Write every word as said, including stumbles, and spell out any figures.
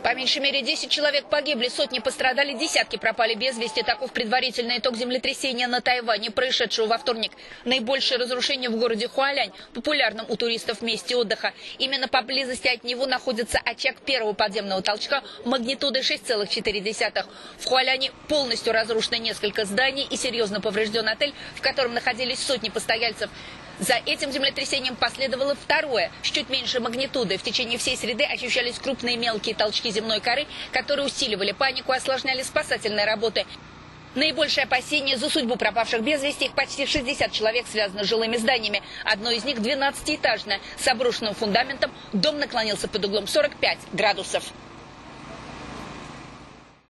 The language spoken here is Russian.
По меньшей мере десять человек погибли, сотни пострадали, десятки пропали без вести. Таков предварительный итог землетрясения на Тайване, происшедшего во вторник. Наибольшее разрушение в городе Хуалянь, популярном у туристов месте отдыха. Именно поблизости от него находится очаг первого подземного толчка магнитудой шесть целых четыре десятых. В Хуаляне полностью разрушено несколько зданий и серьезно поврежден отель, в котором находились сотни постояльцев. За этим землетрясением последовало второе, с чуть меньшей магнитудой. В течение всей среды ощущались крупные мелкие толчки земной коры, которые усиливали панику и осложняли спасательные работы. Наибольшее опасение за судьбу пропавших без вести, их почти шестьдесят человек связано с жилыми зданиями. Одно из них двенадцатиэтажное. С обрушенным фундаментом дом наклонился под углом сорок пять градусов.